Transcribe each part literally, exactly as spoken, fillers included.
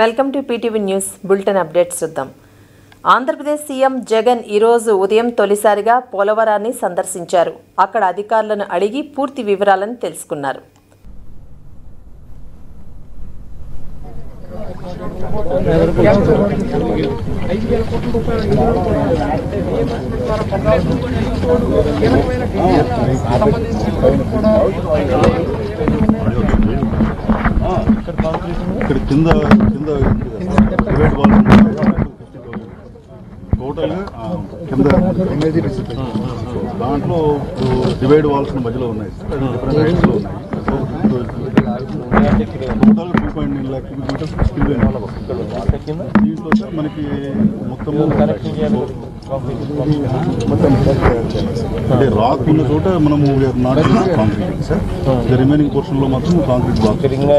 Welcome to PTV news bulletin updates చూద్దాం. Andhra Pradesh CM Jagan ఈరోజు ఉదయం తొలిసారిగా పోలవరాన్ని సందర్శించారు. అక్కడ అధికారులను అడిగి పూర్తి వివరాలను తెలుసుకున్నారు. ఇక్కడ కింద కింద డివైడ్ వాల్స్ టోటల్గా కింద దాంట్లో డివైడ్ వాల్స్ మధ్యలో ఉన్నాయి, డిఫరెంట్ హైట్స్లో ఉన్నాయి. Total two point nine lakh kilometres దీంట్లో సార్ మనకి మొత్తం అంటే రాక్ ఉన్న చోట మనము not concrete sir, remaining portion లో మాత్రం కాంక్రీట్ బ్లాక్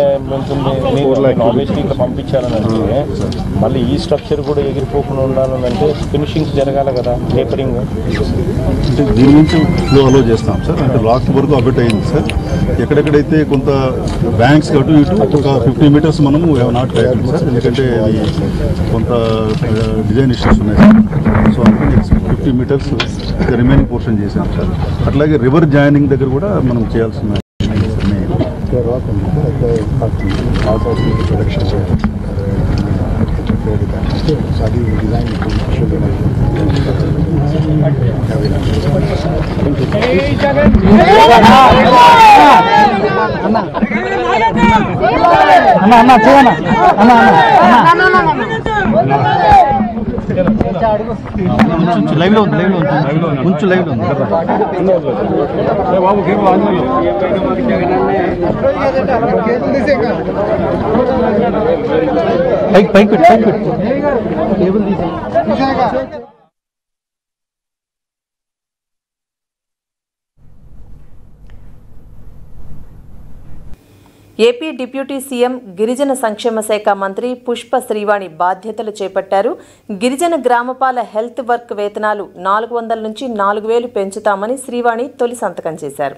పంపించాలని అంటే మళ్ళీ ఈ స్ట్రక్చర్ కూడా ఎగిరిపోకుండా ఉండాలని అంటే ఫినిషింగ్స్ జరగాలి కదా, పేపరింగ్ అంటే దీని నుంచి ఫ్లో అలో చేస్తాం సార్. అంటే రాక్ వరకు అబెట్ అయింది సార్. ఎక్కడెక్కడైతే కొంత బ్యాంక్స్ అటు ఇటు ఒక ఫిఫ్టీ మీటర్స్ మనము నాట్ కరెక్ట్ సార్, ఎందుకంటే అది కొంత డిజైన్ ఇష్యూస్ ఉన్నాయి సార్. సో అందుకని ఫిఫ్టీ మీటర్స్ రిమైనింగ్ పోర్షన్ చేసాం సార్. అట్లాగే రివర్ జాయినింగ్ దగ్గర కూడా మనం చేయాల్సిన లైవ్ లో ఉంది లైవ్ లో ఉంది కొంచెం లైవ్ లో ఉంది పైకి పైకి పెట్టి పైకి పెట్టి టేబుల్ తీసి ఏపీ డిప్యూటీ సీఎం గిరిజన సంక్షేమ శాఖ మంత్రి పుష్ప శ్రీవాణి బాధ్యతలు చేపట్టారు. గిరిజన గ్రామపాల హెల్త్ వర్క్ వేతనాలు నాలుగు వందల నుంచి నాలుగు వేలు పెంచుతామని శ్రీవాణి తొలి సంతకం చేశారు.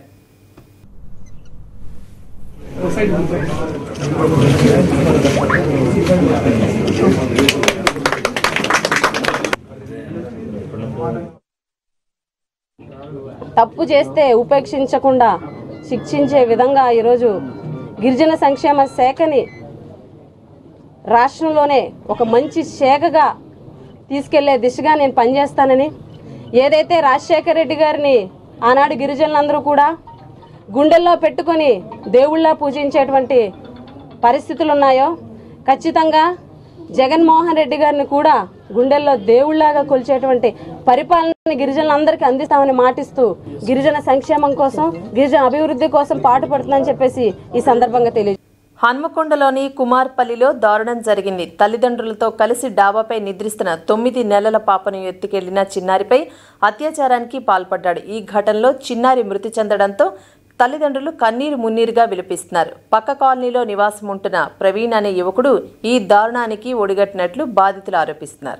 తప్పు చేస్తే ఉపేక్షించకుండా శిక్షించే విధంగా ఈరోజు గిరిజన సంక్షేమ శాఖని రాష్ట్రంలోనే ఒక మంచి శాఖగా తీసుకెళ్లే దిశగా నేను పనిచేస్తానని, ఏదైతే రాజశేఖర రెడ్డి గారిని ఆనాడు గిరిజనులందరూ కూడా గుండెల్లో పెట్టుకొని దేవుళ్ళ పూజించేటువంటి పరిస్థితులు ఉన్నాయో, ఖచ్చితంగా జగన్మోహన్ రెడ్డి గారిని కూడా గుండెల్లో దేవుళ్లాగా కొలిచేటువంటి పరిపాలన గిరిజనులందరికీ అందిస్తామని మాటిస్తూ గిరిజన సంక్షేమం కోసం, గిరిజన అభివృద్ధి కోసం పాటుపడుతుందని చెప్పేసి ఈ సందర్భంగా తెలియజేశారు. హన్మకొండలోని కుమార్పల్లిలో దారుణం జరిగింది. తల్లిదండ్రులతో కలిసి డాబాపై నిద్రిస్తున్న తొమ్మిది నెలల పాపను ఎత్తుకెళ్లిన చిన్నారిపై అత్యాచారానికి పాల్పడ్డాడు. ఈ ఘటనలో చిన్నారి మృతి చెందడంతో తల్లిదండ్రులు కన్నీరు మున్నీరుగా విలపిస్తున్నారు. పక్క కాలనీలో నివాసం ఉంటున్న ప్రవీణ్ అనే యువకుడు ఈ దారుణానికి ఒడిగట్టినట్లు బాధితులు ఆరోపిస్తున్నారు.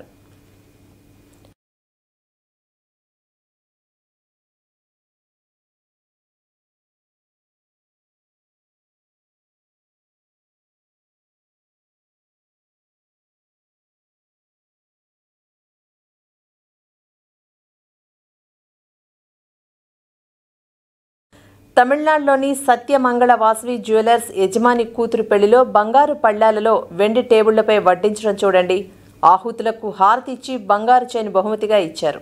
తమిళనాడులోని సత్యమంగళ వాసవి జ్యువెలర్స్ యజమాని కూతురు పెళ్లిలో బంగారు పళ్ళ్యాలలో వెండి టేబుళ్లపై వడ్డించడం చూడండి. ఆహుతులకు హారతి ఇచ్చి బంగారు చైన్ బహుమతిగా ఇచ్చారు.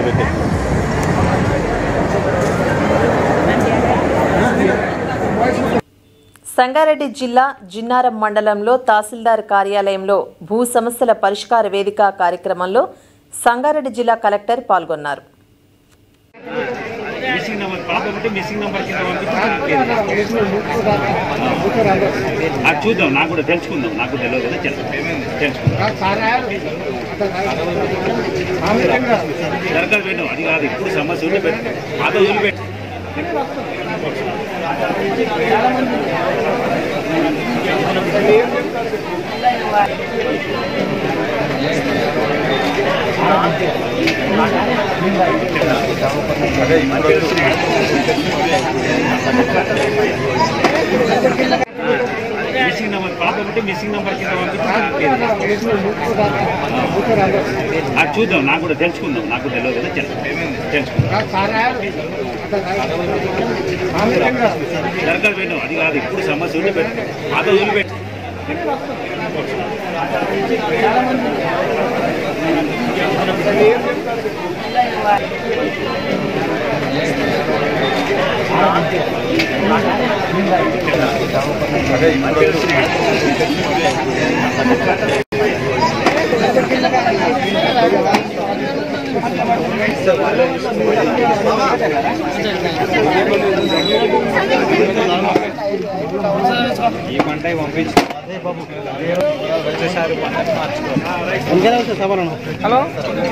సంగారెడ్డి జిల్లా జిన్నారం మండలంలో తహసీల్దార్ కార్యాలయంలో భూ సమస్యల పరిష్కార వేదిక కార్యక్రమంలో సంగారెడ్డి జిల్లా కలెక్టర్ పాల్గొన్నారు. చూద్దాం, నాకు కూడా తెలుసుకుందాం, నాకు తెలియదు కదా దరఖాస్తు పెట్టాం. అది కాదు, ఇప్పుడు సమస్య ఉంటే పెట్టు, పాత వదిలిపెట్టు. మిస్సింగ్ నెంబర్ పాప ఉంటే మిస్సింగ్ నెంబర్ కింద అది చూద్దాం, నాకు కూడా తెలుసుకుందాం, నాకు తెలియదు కదా తెలుసుకుందాం. దరఖాస్తు పెట్టాం. అది కాదు, ఇప్పుడు సమస్య ఉంటే పెట్టు, పాత వదిలిపెట్టు. ఈ పంట పంపించి హలో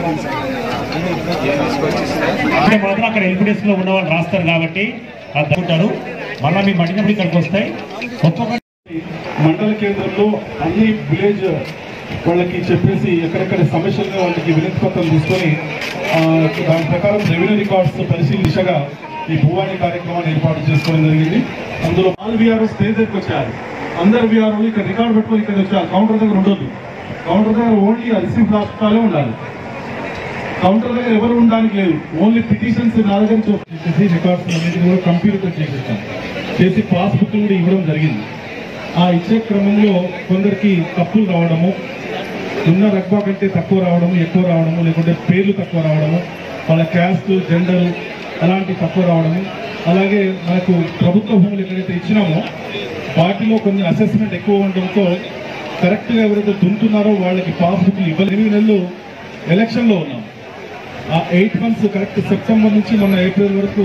మాత్రం అక్కడ ఎల్పిడెస్ లో ఉన్న వాళ్ళు రాస్తారు కాబట్టి అనుకుంటారు. మళ్ళీ మీ మడినప్పుడు ఇక్కడికి వస్తాయి. ఒక్కొక్క మండల కేంద్రంలో అన్ని విలేజ్ వాళ్ళకి చెప్పేసి ఎక్కడెక్కడ సమస్యలుగా వాళ్ళకి వినతి పత్రం తీసుకొని దాని ప్రకారం రెవెన్యూ రికార్డ్స్ పరిశీలించగా ఈ భూవాణి కార్యక్రమాన్ని ఏర్పాటు చేసుకోవడం జరిగింది. అందులో ఆల్ విఆర్ఓ స్టేజ్ దగ్గరికి వచ్చారు. అందరు విఆర్ఓలు ఇక్కడ రికార్డు పెట్టుకొని ఇక్కడ వచ్చారు. కౌంటర్ దగ్గర ఉండొద్దు. కౌంటర్ దగ్గర ఓన్లీ రిసీవ్ రాష్ట్రాలే ఉండాలి. కౌంటర్ దగ్గర ఎవరు ఉండడానికి లేదు. ఓన్లీ పిటిషన్స్ నా దగ్గర చూసి రికార్డ్స్ అనేది కూడా కంప్యూటర్ చేసేస్తాం చేసి పాస్బుక్ కూడా ఇవ్వడం జరిగింది. ఆ ఇచ్చే క్రమంలో కొందరికి తప్పులు రావడము, ఉన్న రగ్బా కంటే తక్కువ రావడము, ఎక్కువ రావడము, లేకుంటే పేర్లు తక్కువ రావడము, వాళ్ళ క్యాస్ట్ జెండర్ అలాంటి తక్కువ రావడము, అలాగే మనకు ప్రభుత్వ భూములు ఎక్కడైతే ఇచ్చినామో వాటిలో కొన్ని అసెస్మెంట్ ఎక్కువ ఉండడంతో కరెక్ట్గా ఎవరైతే దున్నుతున్నారో వాళ్ళకి పాస్బుక్లు ఇవ్వాలి. ఎనిమిది నెలలు ఎలక్షన్లో ఉన్నాం. ఆ ఎయిట్ మంత్స్ కరెక్ట్ సెప్టెంబర్ నుంచి మొన్న ఏప్రిల్ వరకు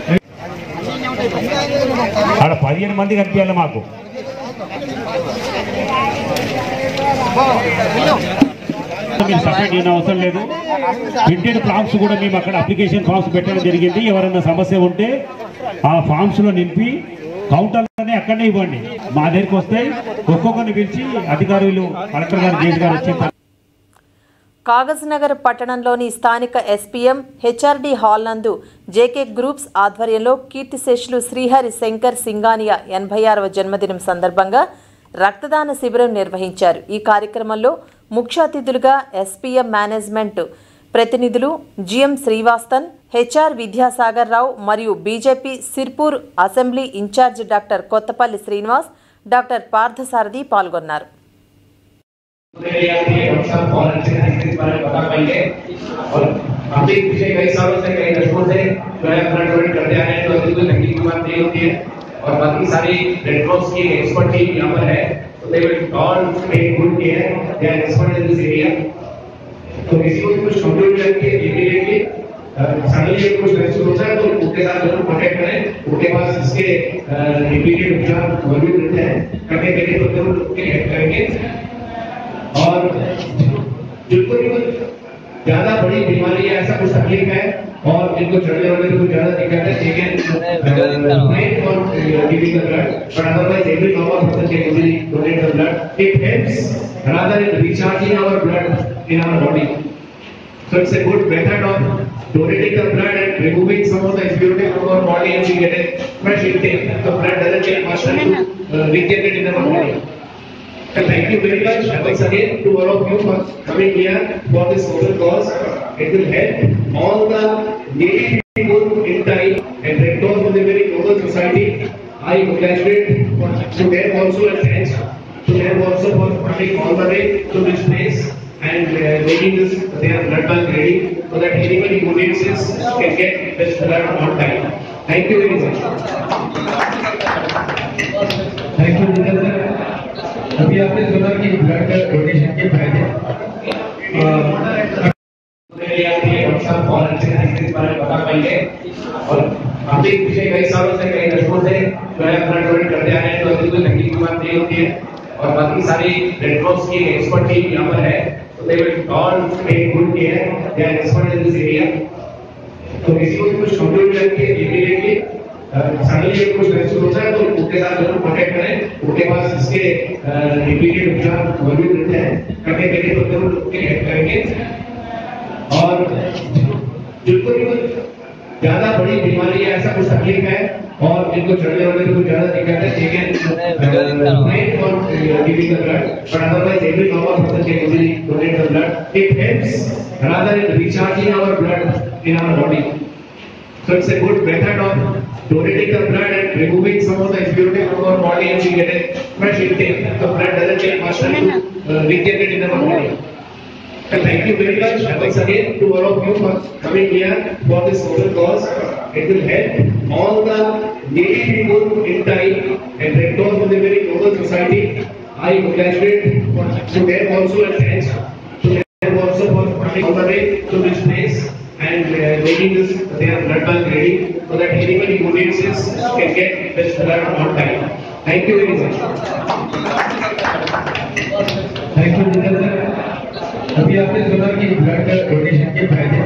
ఆడ పదిహేను మంది కనిపించాలి మాకు. మీరు సపరేట్ అయిన అవసరం లేదు. ప్రింటెడ్ ఫామ్స్ కూడా మేము అక్కడ అప్లికేషన్ ఫామ్స్ పెట్టడం జరిగింది. ఎవరైనా సమస్య ఉంటే ఆ ఫామ్స్ లో నింపి కౌంటర్లోనే అక్కడనే ఇవ్వండి. మా దగ్గరికి వస్తే ఒక్కొక్కరిని పిలిచి అధికారులు కలెక్టర్ గారు జేసీ గారు వచ్చి కాగజ్ నగర్ పట్టణంలోని స్థానిక ఎస్పీఎం హెచ్ఆర్డీ హాల్ నందు జేకే గ్రూప్స్ ఆధ్వర్యంలో కీర్తిశేషులు శ్రీహరి శంకర్ సింగానియా ఎనభై ఆరవ జన్మదినం సందర్భంగా రక్తదాన శిబిరం నిర్వహించారు. ఈ కార్యక్రమంలో ముఖ్య అతిథులుగా ఎస్పీఎం మేనేజ్మెంట్ ప్రతినిధులు జిఎం శ్రీవాస్తన్, హెచ్ఆర్ విద్యాసాగర్ రావు మరియు BJP Sirpur assembly in-charge doctor Kothapalli Srinivas, doctor Parthasarathi పాల్గొన్నారు. और बाकी सारी रेड क्रॉस की एक्सपर्ट टीम यहाँ पर है, तो they will all take good care, they are expert in this area. तो किसी को कुछ कंप्यूटर करके इमीडिएटली सडनली कुछ महसूस होता है तो उनके साथ जरूर कांटेक्ट करें. उनके पास इसके इमीडिएट उपचार मौजूद रहते हैं. करने के लिए तो जरूर उनकी हेल्प करेंगे. और जिनको भी कुछ ज्यादा बड़ी बीमारी है, ऐसा कुछ तकलीफ है और जिनको चढ़ने वाले को ज्यादा दिक्कत है, ठीक है, donate or giving the blood, but otherwise every normal person can easily donate the blood. It helps rather in recharging our blood in our body. So it's a good method of donating the blood and removing some of the impurities from our body, and we get a fresh intake. The blood doesn't take much time to uh, regenerate in our body. So thank you very much once again to all of you for coming here for this social cause. It will help all the needy people in time, and Red Cross is a very noble society. I congratulate to them also and thanks to them also for coming all the way to this place and uh, making this their blood bank ready so that anybody who needs this can get this blood on time. Thank you very much. Thank you, Nikhil sir. अभी आपने सुना कि blood donation के फायदे बता पाएंगे और अभी पिछले कई सालों से कई दशकों से जो है ब्लड डोनेट करते आ रहे हैं, तो अभी कोई तकलीफ की बात नहीं होती है। और बाकी सारी रेड क्रॉस की एक्सपर्ट टीम यहाँ पर है, तो they will all take good care, they are expert in this area. तो किसी को भी कुछ कंप्यूटर करके इमीडिएटली सडनली कुछ महसूस होता है तो उनके साथ जरूर कॉन्टेक्ट करें, उनके पास इसके इमीडिएट उपचार मौजूद रहते हैं, करने के लिए तो जरूर उनकी हेल्प करेंगे। और जिनको भी ज्यादा बड़ी बीमारी है, ऐसा कुछ तकलीफ है और जिनको चढ़ने वाले को कुछ ज्यादा दिक्कत है, ठीक है, और giving the blood, but otherwise every normal person can easily donate the blood. It helps rather in recharging our blood in our body. So it's a good method of donating the blood and removing some of the impurity from our body, and we get a fresh intake. The blood doesn't take much time to uh, regenerate in our body. And thank you very much once again to all of you for coming here for this social cause. It will help all the needy people in time, and Red Cross is a very noble society. I congratulate to them also and thanks to them also for coming all the way to this place and uh, making this their blood bank ready so that anybody who needs this can get this blood on time. Thank you very much. Thank you, Nikhil sir. अभी आपने सुना कि blood donation के फायदे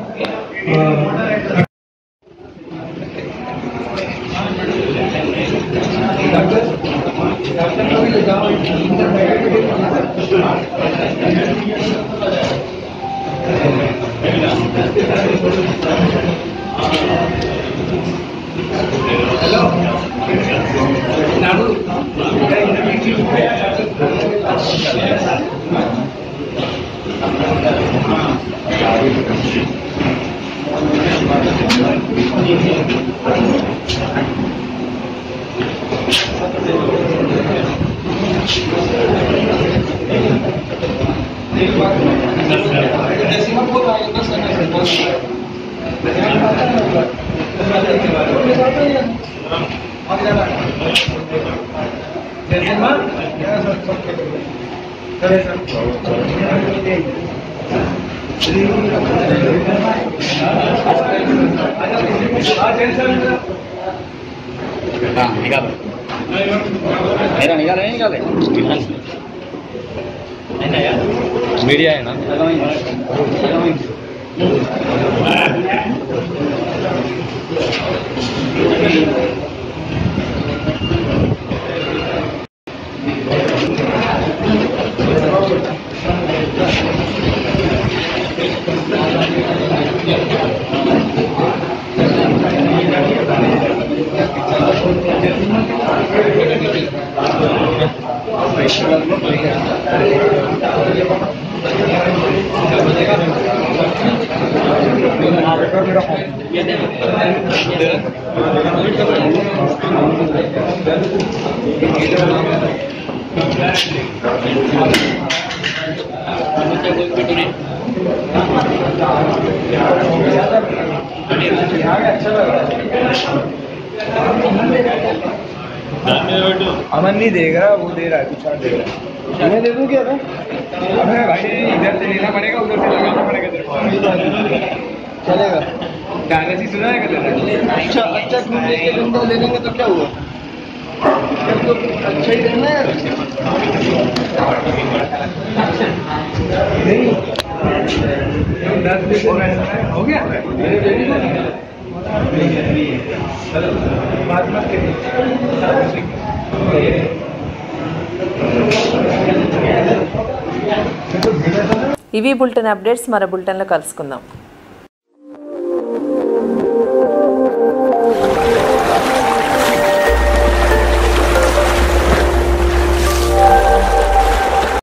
निकालो मेरा निकाले नहीं निकाले नहीं ना यार मीडिया है ना अमन नहीं देगा, वो दे रहा है, कुछ और दे रहा है। मैं दे दूं क्या? अबे भाई इधर से लेना पड़ेगा, उधर से लगाना पड़ेगा तेरे को। चलेगा? डायरेक्ट ही सुना है क्या? अच्छा अच्छा खून लेके लूंगा, ले लेंगे तो क्या हुआ? तो अच्छा ही देना है नहीं दस मिनट हो गया बात मत ఇవి బులెటిన్ అప్డేట్స్. మరో బులెటిన్లో కలుసుకుందాం.